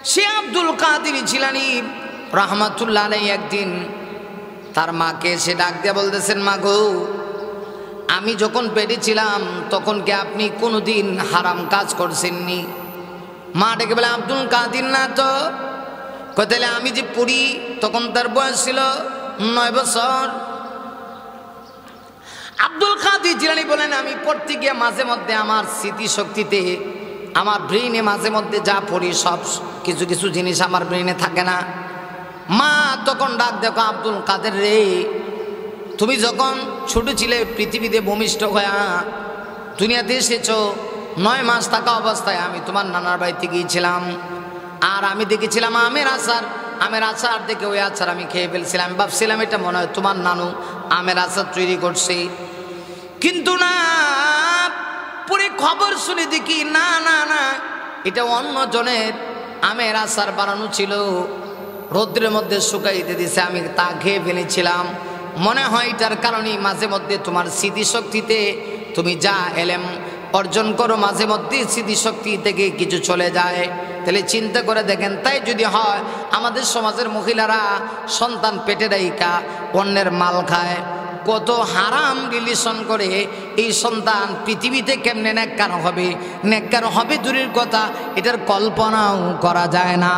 সে আব্দুল কাদের জিলানী রাহমাতুল্লাহ আলাইহি একদিন তার মাকে এসে ডাক দিয়ে বলতেছেন, মা গো, আমি যখন পেটে ছিলাম তখন কি আপনি কোনোদিন হারাম কাজ করছেননি? মা ডেকে বলে, আব্দুল কাদের না তো। তাহলে আমি যে পড়ি তখন তার বয়স ছিল 9 বছর। আব্দুল কাদের জিলানী বলেন, আমি পড়তে গিয়ে মাঝে মধ্যে আমার স্মৃতিশক্তিতে, আমার ব্রেইনে মাঝে মধ্যে যা পড়ি সব কিছু কিছু জিনিস আমার ব্রেইনে থাকে না। মা তখন ডাক দেখো, আব্দুল কাদের রে, তুমি যখন ছোট ছিলে পৃথিবীতে ভূমিষ্ঠ হয়ে দুনিয়াতে এসেছো, 9 মাস থাকা অবস্থায় আমি তোমার নানার বাড়িতে গিয়েছিলাম। আর আমি দেখেছিলাম আমের আচার দেখে ওই আচার আমি খেয়ে ফেলছিলাম। ভাবছিলাম এটা মনে হয় তোমার নানু আমের আচার তৈরি করছে, কিন্তু না, পরে খবর শুনে দেখি না না না, এটা অন্য জনের আমের আচার বানানো ছিল, রৌদ্রের মধ্যে শুকাইতে দিছে, আমি তা খেয়ে ফেলেছিলাম। মনে হয় এটার কারণেই মাঝে মধ্যে তোমার স্মৃতিশক্তিতে তুমি যা এলেম অর্জন করো মাঝে মধ্যে স্মৃতিশক্তি থেকে কিছু চলে যায়। তাহলে চিন্তা করে দেখেন, তাই যদি হয় আমাদের সমাজের মহিলারা সন্তান পেটে রাইখা অন্যের মাল খায়, কত হারাম রিলেশন করে, এই সন্তান পৃথিবীতে কেমনে নেককার হবে দূরের কথা, এটার কল্পনাও করা যায় না।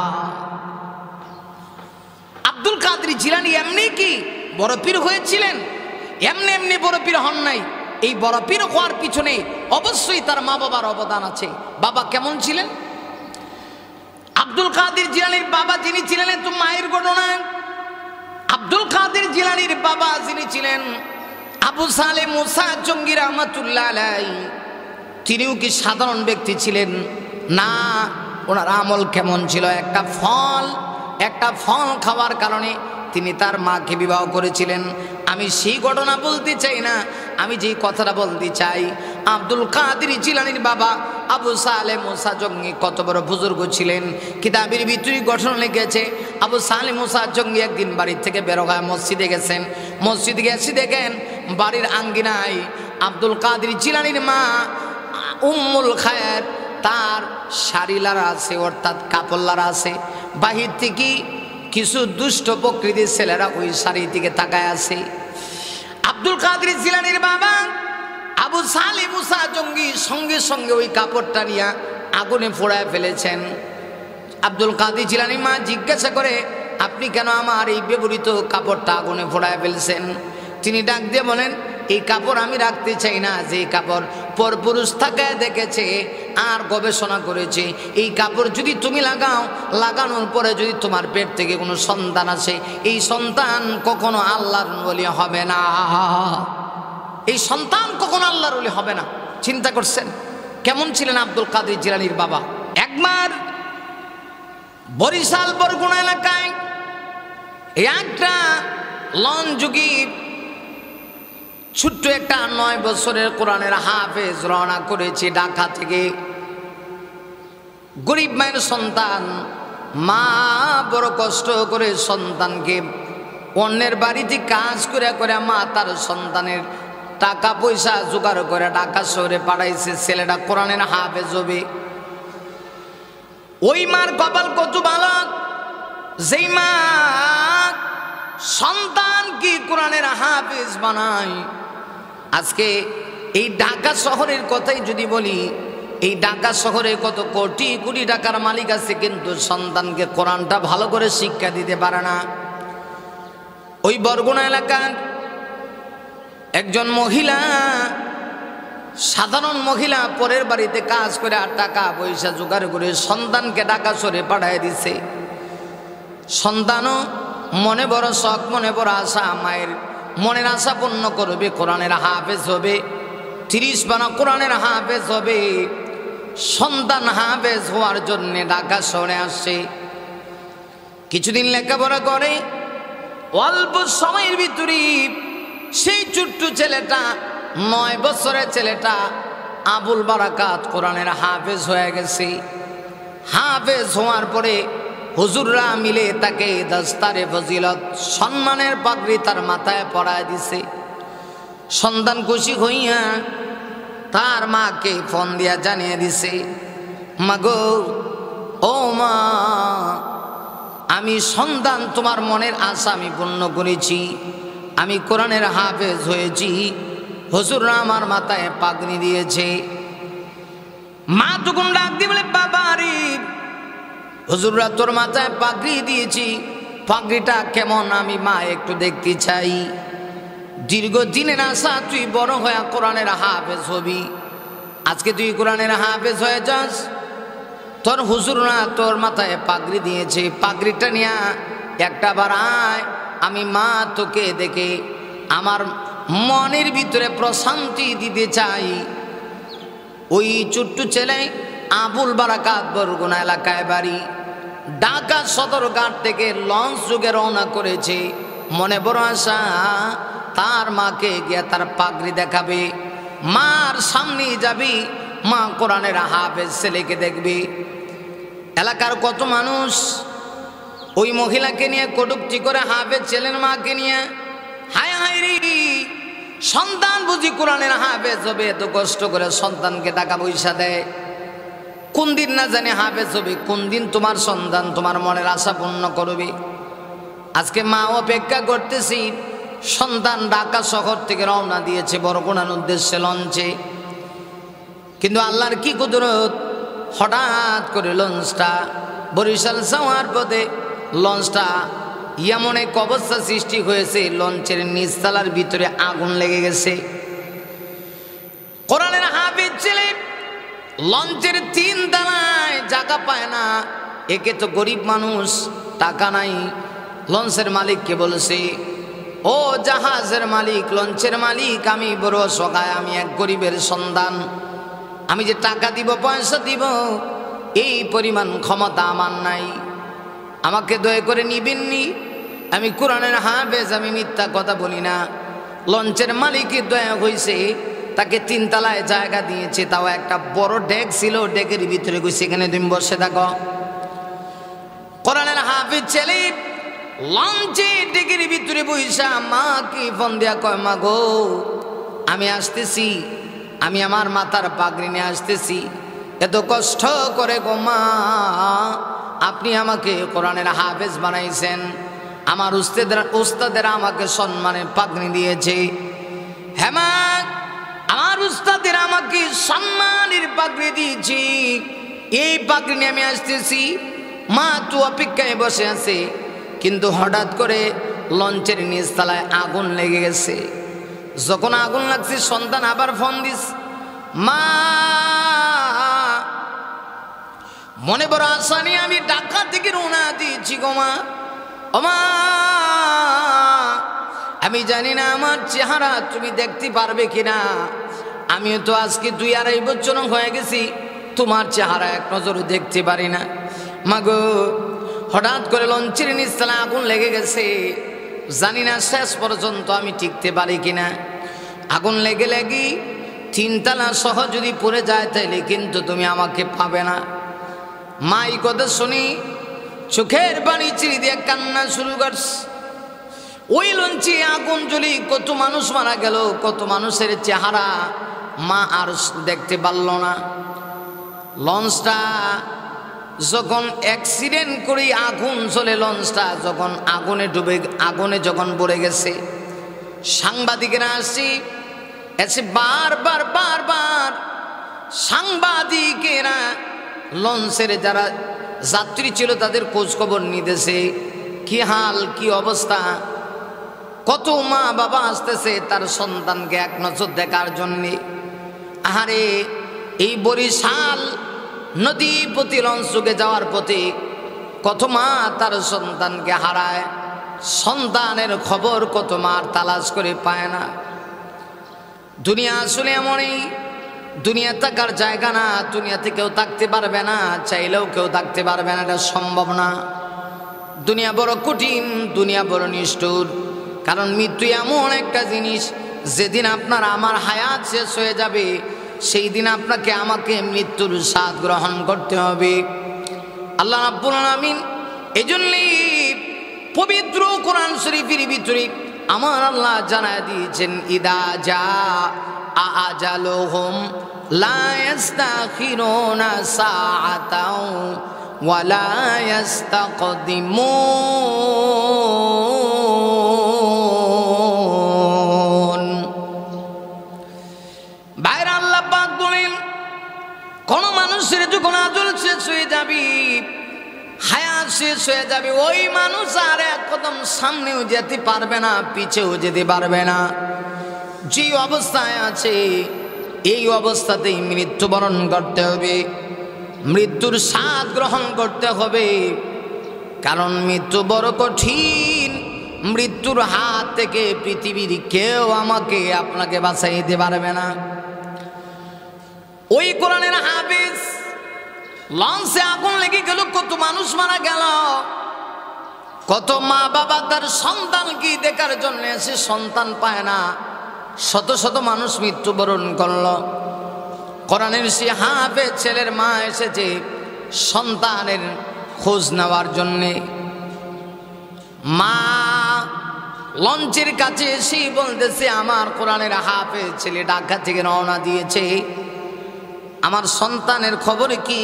আব্দুল কাদের জিলানী এমনি কি বড় পীর হয়েছিলেন? এমনি এমনি বড় পীর হন নাই। এই বড় পীর হওয়ার পিছনে অবশ্যই তার মা বাবার অবদান আছে। বাবা কেমন ছিলেন? আব্দুল কাদের জিলানীর বাবা যিনি ছিলেন, তো মায়ের ঘটনা। আব্দুল কাদের জিলানীর বাবা যিনি ছিলেন আবু সালেহ মুসা জঙ্গি রহমাতুল্লাহ আলাইহি, তিনিও কি সাধারণ ব্যক্তি ছিলেন না? ওনার আমল কেমন ছিল? একটা ফল খাওয়ার কারণে তিনি তার মাকে বিবাহ করেছিলেন। আমি সেই ঘটনা বলতে চাই না, আমি যেই কথাটা বলতে চাই, আব্দুল কাদের জিলানীর বাবা আবু সালেহ মুসা জঙ্গি কত বড় বুজুর্গ ছিলেন। কিতাবের ভিতরে গঠন লিখেছে, আবু সালেহ মুসা জঙ্গি একদিন বাড়ির থেকে বের হয়ে মসজিদে গেছেন। মসজিদে গেছি দেখেন বাড়ির আঙ্গিনায় আব্দুল কাদের জিলানীর মা উম্মুল খায়ের তার শাড়ি লারা আছে, অর্থাৎ কাপড় লারা আছে। বাহির থেকে কিছু দুষ্ট প্রকৃতির ছেলেরা ওই শাড়ির দিকে তাকায় আছে। আব্দুল কাদের জিলানীর বাবা আবু সালেহ মুসা জঙ্গি সঙ্গে সঙ্গে ওই কাপড়টা নিয়ে আগুনে পোড়ায় ফেলেছেন। আব্দুল কাদের জিলানীর মা জিজ্ঞাসা করে, আপনি কেন আমার এই ব্যবহৃত কাপড়টা আগুনে পোড়ায় ফেলছেন? তিনি ডাক দিয়ে বলেন, এই কাপড় আমি রাখতে চাই না, যে কাপড় পরপুরুষ থাকায় দেখেছে আর গবেষণা করেছে, এই কাপড় যদি তুমি লাগানোর পরে যদি তোমার পেট থেকে কোনো সন্তান আসে, এই সন্তান কখনো আল্লাহর ওলি হবে না। এই সন্তান কখনো আল্লাহর ওলি হবে না। চিন্তা করছেন কেমন ছিলেন আব্দুল কাদের জিলানীর বাবা? একবার বরিশাল বরগুনা এলাকায় একটা লঞ্চ যুগী ছোট্ট একটা 9 বছরের কোরআনের হাফেজ রওনা করেছে ঢাকা থেকে। গরিব মায়ের সন্তান, মা বড় কষ্ট করে সন্তানকে অন্যের বাড়িতে কাজ করে করে মা তার সন্তানের টাকা পয়সা জোগাড় করে ঢাকা শহরে পাঠাইছে, ছেলেটা কোরআনের হাফেজ হবে। ওই মার কপাল কত ভালো, যেই মা সন্তান কি কোরআনের হাফেজ বানায়। আজকে এই ঢাকা শহরের কথাই যদি বলি, এই ঢাকা শহরে কত কোটি কোটি টাকার মালিক আছে, কিন্তু সন্তানকে কোরআনটা ভালো করে শিক্ষা দিতে পারে না। ওই বরগুনা এলাকার একজন মহিলা, সাধারণ মহিলা, পরের বাড়িতে কাজ করে আর টাকা পয়সা জোগাড় করে সন্তানকে ঢাকা শহরে পাঠিয়ে দিছে। সন্তানও মনে বড় শখ, মনে বড় আশা, মায়ের মনের আশা পূর্ণ করবে, কোরআনের হাফেজ হবে, 30 পারা কোরআনের হাফেজ হবে। সন্তান হাফেজ হওয়ার জন্যে ঢাকা শহরে আসছে। কিছুদিন লেখাপড়া করে, অল্প সময়ের ভিতরে সেই ছোট্ট ছেলেটা, 9 বছরের ছেলেটা আবুল বারাকাত কোরআনের হাফেজ হয়ে গেছে। হাফেজ হওয়ার পরে হুজুররা মিলে তাকে দস্তারে ফজিলত, সম্মানের পাগড়ি তার মাথায় পরায় দিছে। সন্তান খুশি হইয়া তার মাকে ফোন দিয়া জানিয়ে দিছে, মাগো ও মা, আমি সন্তান তোমার মনের আশা আমি পূর্ণ করেছি, আমি কোরআনের হাফেজ হয়েছি। হুজুররা আমার মাথায় পাগড়ি দিয়েছে। মা তখন ডাক দিয়ে বলে, বাবা রে, হুজুররা তোর মাথায় পাগড়ি দিয়েছি, পাগড়িটা কেমন আমি মা একটু দেখতে চাই। দীর্ঘদিনের আশা, তুই বড় হয়ে কোরআনের হাফেজ হবি, আজকে তুই কোরআনের হাফেজ হয়ে যাস। তোর হুজুররা তোর মাথায় পাগড়ি দিয়েছে, পাগড়িটা নিয়ে একটা বার আয়, আমি মা তোকে দেখে আমার মনের ভিতরে প্রশান্তি দিতে চাই। ওই ছোট্ট ছেলে আবুল বারাকাত বরগুনা এলাকায় বাড়ি, ঢাকা সদরঘাট থেকে লঞ্চ যুগে রওনা করেছে। মনে বড় আশা, তার মাকে গিয়ে তার পাগড়ি দেখাবে, মার সামনে যাবি, মা কোরআনের হাফেজ ছেলেকে দেখবি। এলাকার কত মানুষ ওই মহিলাকে নিয়ে কটূক্তি করে, হাফেজ ছেলের মাকে নিয়ে। হায় হায় রে, সন্তান বুঝি কোরআনের হাফেজ হবে, এত কষ্ট করে সন্তানকে টাকা পয়সা দেয়। কোন দিন না জানি হাফেজ হবে, কোন দিন তোমার সন্তান তোমার মনের আশা পূর্ণ করবে। আজকে মা অপেক্ষা করতেছি, সন্তান ঢাকা শহর থেকে রওনা দিয়েছে বরগুনার উদ্দেশ্যে লঞ্চে। কিন্তু আল্লাহর কি কুদরত, হঠাৎ করে লঞ্চটা বরিশাল যাওয়ার পথে লঞ্চটা এমন এক অবস্থা সৃষ্টি হয়েছে, লঞ্চের নিচতলার ভিতরে আগুন লেগে গেছে। কোরআনের হাফেজ ছেলে লঞ্চের 3 তলায় জায়গা পায় না, একে তো গরিব মানুষ, টাকা নাই। লঞ্চের মালিককে বলছে, ও জাহাজের মালিক, লঞ্চের মালিক, আমি বড় অসহায়, আমি এক গরিবের সন্তান, আমি যে টাকা দিব পয়সা দিব এই পরিমাণ ক্ষমতা আমার নাই, আমাকে দয়া করে নিবেননি, আমি কোরআনের হাফেজ, আমি মিথ্যা কথা বলি না। লঞ্চের মালিকের দয়া হয়েছে, তাকে 3 তলায় জায়গা দিয়েছে, তাও একটা বড় ডেক ছিল, ডেকের ভিতরে গেছে, এখানে তুমি বসে থাকো। কোরআনের হাফেজ ছেলে লঞ্চে ডেকের ভিতরে বইসা মাকে ফোন দিয়া কয়, মা গো, আমি আসতেছি, আমি আমার মাথার পাগড়ি নিয়ে আসতেছি, এত কষ্ট করে গো মা, আপনি আমাকে কোরআনের হাফেজ বানাইছেন, আমার উস্তাদের আমাকে সম্মানে পাগড়ি দিয়েছে। হ্যাঁ মা, আমার উস্তাদের আমাকে সম্মানের পাগড়ি দিয়েছি, এই পাগড়ি নিয়ে আমি আসতেছি। মা তো অপেক্ষায় বসে আছে, কিন্তু হঠাৎ করে লঞ্চের নিচতলায় আগুন লেগে গেছে। যখন আগুন লাগছে, সন্তান আবার ফোন দিস, মা, মনে বড় আশা নিয়ে আমি ঢাকা থেকে রওনা দিয়েছি গো মা, ও মা, আমি জানি না আমার চেহারা তুমি দেখতে পারবে কিনা, আমিও তো আজকে 2-2.5 বছর হয়ে গেছি, তোমার চেহারা এক নজর দেখতে পারি না। মা গো, হঠাৎ করে লঞ্চের নিচতলায় আগুন লেগে গেছে, জানি না শেষ পর্যন্ত আমি টিকতে পারি কিনা। আগুন লেগে লেগে 3 তলা সহ যদি পড়ে যায়, তাইলে কিন্তু তুমি আমাকে পাবে না। মা এই কথা শুনি চোখের পানি চিরি দিয়ে কান্না শুরু করছে। ওই লঞ্চে আগুন জ্বলি কত মানুষ মারা গেল, কত মানুষের চেহারা মা আর দেখতে পারল না। লঞ্চটা যখন অ্যাক্সিডেন্ট করে আগুন জ্বলে, লঞ্চটা যখন আগুনে ডুবে, আগুনে যখন পড়ে গেছে, সাংবাদিকেরা আসছে, এসে বারবার সাংবাদিকেরা লঞ্চের যারা যাত্রী ছিল তাদের খোঁজ খবর নিতেছে, কি হাল, কি অবস্থা। কত মা বাবা আসতেছে তার সন্তানকে এক নজর দেখার জন্যে। আহারে, এই বরিশাল নদী প্রতি লঞ্চ যুগে যাওয়ার পথে কত মা তার সন্তানকে হারায়, সন্তানের খবর কত মার তালাশ করে পায় না। দুনিয়া আসলে এমনই, দুনিয়া থাকার জায়গা না, দুনিয়াতে কেউ থাকতে পারবে না, চাইলেও কেউ থাকতে পারবে না, এটা সম্ভব না। দুনিয়া বড় কঠিন, দুনিয়া বড় নিষ্ঠুর, কারণ মৃত্যু এমন একটা জিনিস, যেদিন আপনার আমার হায়াত শেষ হয়ে যাবে, সেই দিন আপনাকে আমাকে মৃত্যুর স্বাদ গ্রহণ করতে হবে। আল্লাহ রাব্বুল আলামিন এজন্যই পবিত্র কোরআন শরীফের ভিতরে আমার আল্লাহ জানায় দিয়েছেন, ইদা জা আজালুহুম লা ইস্তাখিরুনা সাআতাও ওয়ালা ইস্তাকদিমুন। বাইরে আল্লাহ পাক বলেন, কোন মানুষের যখন আজল শেষ হয়ে যাবে, হায়াত শেষ হয়ে যাবে, ওই মানুষ আর এক কদম সামনেও যেতে পারবে না, পিছেও যেতে পারবে না। যে অবস্থায় আছে এই অবস্থাতেই মৃত্যুবরণ করতে হবে, মৃত্যুর স্বাদ গ্রহণ করতে হবে। কারণ মৃত্যু বড় কঠিন। মৃত্যুর হাত থেকে পৃথিবীর কেউ আমাকে আপনাকে বাঁচাইতে পারবে না। ওই কোরআনের হাফেজ লঞ্চে আগুন লেগে গেল, কত মানুষ মারা গেল, কত মা বাবা তার সন্তানকে দেখার জন্য এসে সন্তান পায় না, শত শত মানুষ মৃত্যুবরণ করল। কোরআনের সে হাফেজ ছেলের মা এসেছে সন্তানের খোঁজ নেওয়ার জন্যে। মা লঞ্চের কাছে এসে বলতেছে, আমার কোরআনের হাফেজ ছেলে ঢাকা থেকে রওনা দিয়েছে, আমার সন্তানের খবর কি?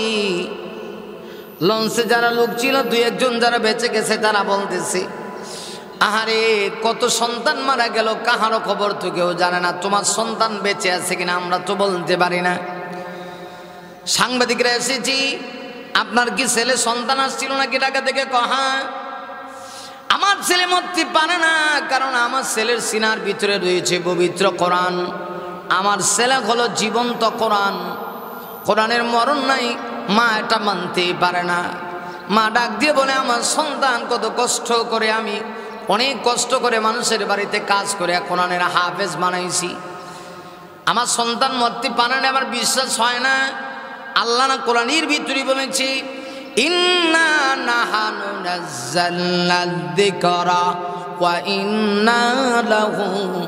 লঞ্চে যারা লোক ছিল, দুই একজন যারা বেঁচে গেছে, তারা বলতেছে, আহারে কত সন্তান মারা গেল, কাহারও খবর তো কেউ জানে না, তোমার সন্তান বেঁচে আছে কিনা আমরা তো বলতে পারি না। সাংবাদিকরা এসেছি, আপনার কি ছেলে সন্তান আসছিল নাকি ঢাকা থেকে? হ্যাঁ, আমার ছেলে মরতে পারে না, কারণ আমার ছেলের সিনার ভিতরে রয়েছে পবিত্র কোরআন। আমার ছেলে হলো জীবন্ত কোরআন, কোরআনের মরণ নাই। মা এটা মানতেই পারে না। মা ডাক দিয়ে বলে, আমার সন্তান কত কষ্ট করে, আমি অনেক কষ্ট করে মানুষের বাড়িতে কাজ করে কোরআনের হাফেজ বানাইছি, আমার সন্তান মরতে পারে না। আমার বিশ্বাস হয় না। আল্লাহ না কোরআনের ভিতরে বলেছি, ইন্না নাহানু নাযালনায যিকরা ওয়া ইন্না লাহু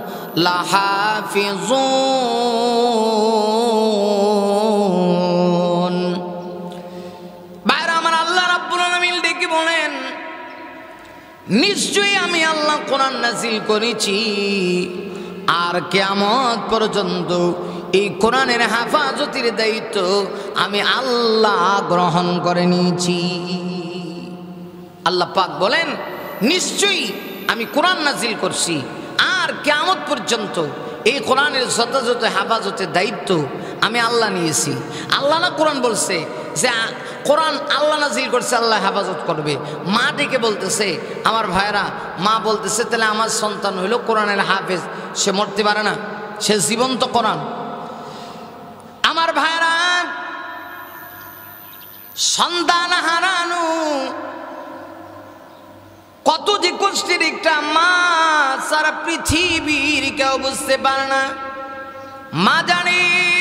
লাহাফিজুন। বাইরে আমার আল্লাহ রাব্বুল আলামিন ডেকে বলেন, নিশ্চয়ই আমি আল্লাহ কোরআন নাযিল করেছি, আর কিয়ামত পর্যন্ত এই কোরআনের হেফাজতের দায়িত্ব আমি আল্লাহ গ্রহণ করে নিয়েছি। আল্লাহ পাক বলেন, নিশ্চয়ই আমি কোরআন নাযিল করছি, আর কিয়ামত পর্যন্ত এই কোরআনের যথাযথ হেফাজতের দায়িত্ব আমি আল্লাহ নিয়েছি। আল্লাহ না কোরআন বলছে যে কোরআন আল্লাহ নাযিল করছে, আল্লাহ হেফাজত করবে। মা ডেকে বলতেছে, আমার ভাইরা, মা বলতেছে, তাহলে আমার সন্তান হইল কোরআনের হাফেজ, সে মরতে পারে না, সে জীবন্ত কোরআন। আমার ভাইরা, সন্তান হারানো কত যে কষ্টের একটা, মা সারা পৃথিবীর কেউ বুঝতে পারে না। মা জানে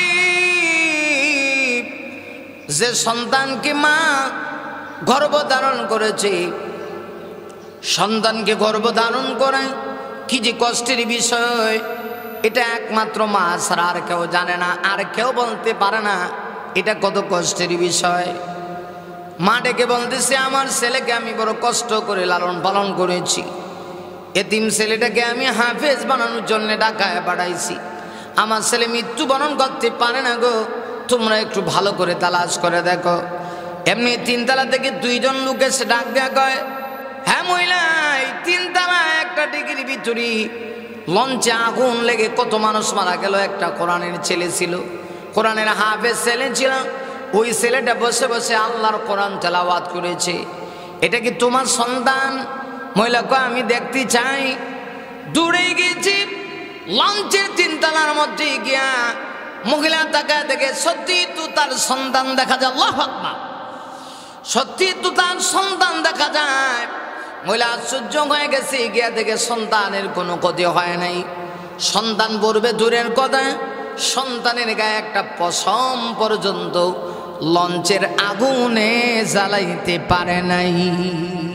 যে সন্তানকে মা গর্ভধারণ করেছে, সন্তানকে গর্ভধারণ করে কি যে কষ্টের বিষয়, এটা একমাত্র মা ছাড়া আর কেউ জানে না, আর কেউ বলতে পারে না এটা কত কষ্টের বিষয়। মা ডেকে বলতেছে, আমার ছেলেকে আমি বড় কষ্ট করে লালন পালন করেছি, এতিম ছেলেটাকে আমি হাফেজ বানানোর জন্য ঢাকায় পাঠাইছি, আমার ছেলে মৃত্যুবরণ করতে পারে না গো, তোমরা একটু ভালো করে তালাশ করে দেখো। এমনি তিনতলা থেকে দুইজন লোক এসে ডাক দেয়া কয়, হ্যাঁ মহিলা, এই তিনতলা একটা ডিগ্রির ভিতরে লঞ্চে আগুন লেগে কত মানুষ মারা গেল, একটা কোরআনের ছেলে ছিল, কোরআনের হাফেজ ছেলে ছিল, ওই ছেলেটা বসে বসে আল্লাহর কোরআন তেলাওয়াত করেছে, এটা কি তোমার সন্তান? মহিলা কয়, আমি দেখতে চাই। দূরে গিয়েছি, লঞ্চের তিনতলার মধ্যে গিয়া মহিলা তাকায় দেখে সত্যি তো তার সন্তান দেখা যায়। আল্লাহু আকবার, সত্যি তো তার সন্তান দেখা যায়। মহিলা আশ্চর্য হয়ে গেছে, গিয়া দেখে সন্তানের কোনো ক্ষতি হয় নাই। সন্তান বলবে দূরের কথা, সন্তানের গায়ে একটা পশম পর্যন্ত লঞ্চের আগুনে জ্বালাইতে পারে নাই।